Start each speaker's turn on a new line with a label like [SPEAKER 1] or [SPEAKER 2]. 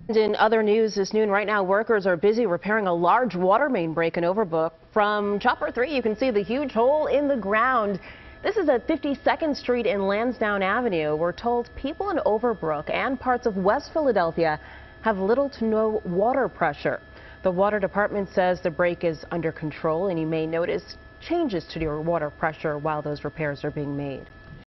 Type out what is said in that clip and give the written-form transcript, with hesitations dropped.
[SPEAKER 1] In other news this noon, right now, workers are busy repairing a large water main break in Overbrook. From Chopper 3, you can see the huge hole in the ground. This is at 52nd Street and Lansdowne Avenue. We're told people in Overbrook and parts of West Philadelphia have little to no water pressure. The water department says the break is under control, and you may notice changes to your water pressure while those repairs are being made.